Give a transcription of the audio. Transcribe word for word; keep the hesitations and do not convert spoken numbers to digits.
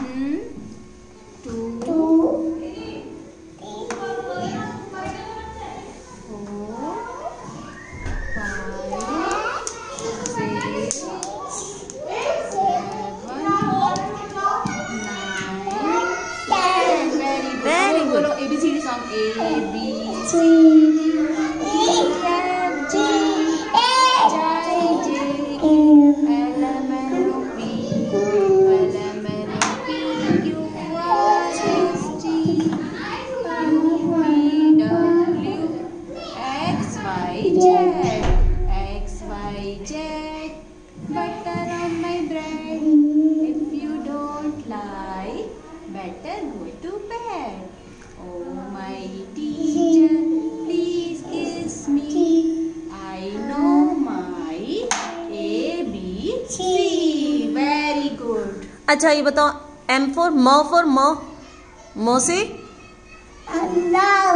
One, two, two, four, five, six, seven, nine, ten. Very good. Very good. बोलो A B C D song. A B C three, D F G H I J K L M N O P L M N O P Q R S T U V W X Y Z. X Y Z. Butter on my bread. If you don't like, better go to bed. Oh my teacher, please kiss me. I know my A B C. Very good. अच्छा ये बताओ M for म for म म से Allah.